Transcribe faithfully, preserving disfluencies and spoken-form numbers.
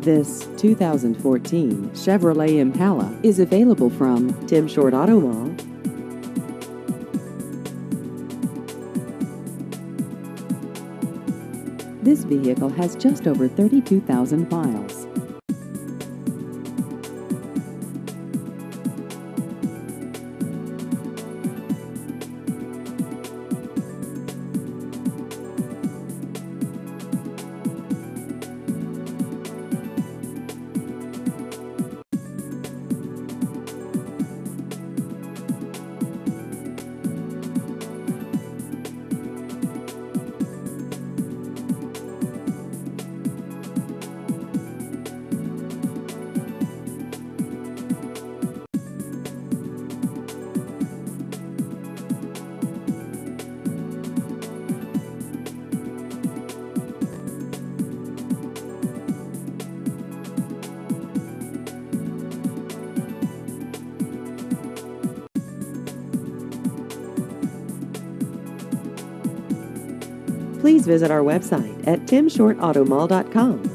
This two thousand fourteen Chevrolet Impala is available from Tim Short Auto Mall. This vehicle has just over thirty-two thousand miles. Please visit our website at tim short auto mall dot com